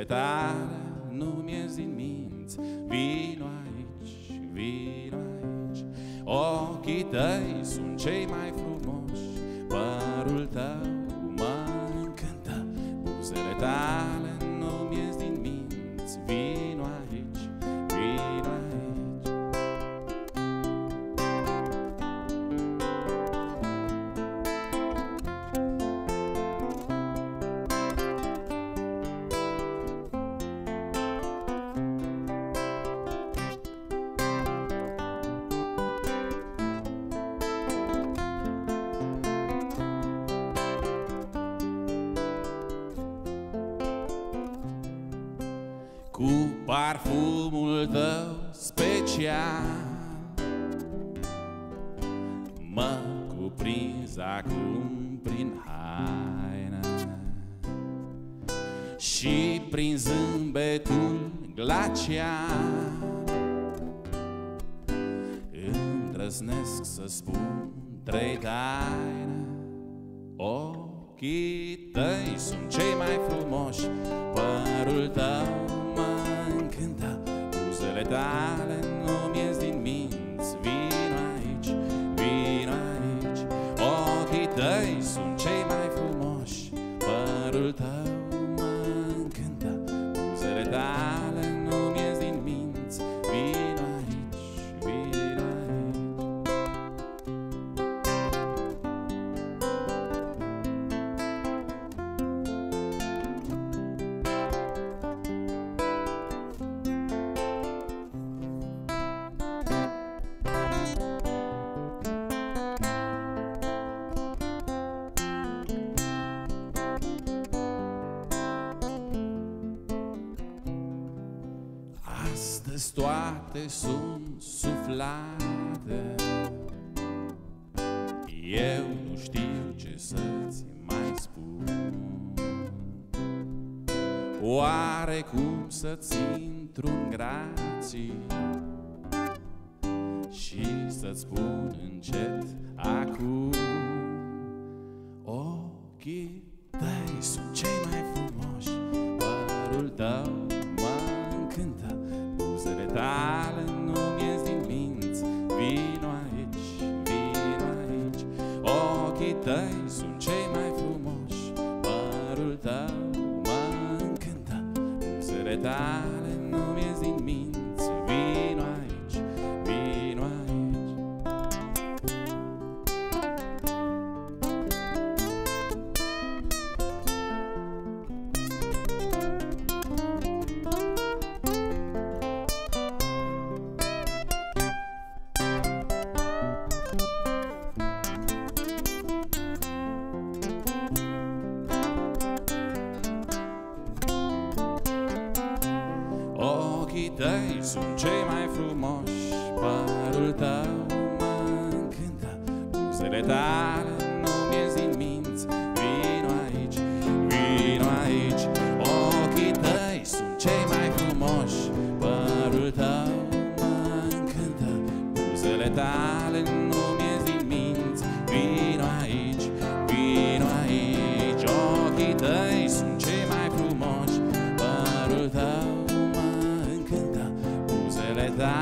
tale nu-mi ies din minți. Vino aici, vino aici. Ochii tăi sunt cei mai frumoși, părul tău mă încântă, buzele tale nu-mi ies din minți. Vino aici, vino aici. Cu parfumul tău special mă cuprinzi acum prin haină și prin zâmbetul glacial îndrăznesc să spun trei taine. Ochii tăi sunt cei mai frumoși, părul tău mă încântă, buzele tale nu-mi ies din minți. Vino aici, vino aici. Ochii tăi sunt cei mai frumoși, părul tău mă încântă, buzele tale nu-mi ies din minți. Vino aici, vino aici. Astăzi toate sunt suflate, eu nu știu ce să-ți mai spun. Oare cum să-ți intru-n grații și să-ți spun încet acum. Ochii tăi sunt cei mai frumoși, părul tău mă încântă, buzele tale nu-mi ies din minți. Vino aici, vino aici. Ochii tăi sunt cei mai frumoși, părul tău mă încântă, buzele tale nu-mi ies din minți. Vino aici, vino aici. Ochii tăi sunt cei mai frumoși, părul tău mă încântă, buzele tale nu-mi ies din minți. Vino aici, vino aici. Ochii tăi sunt cei mai frumoși, părul tău mă încântă, buzele tale nu-mi ies din minți. Vino aici, vino aici. Ochii tăi sunt cei mai frumoși, părul tău mă încântă, buzele tale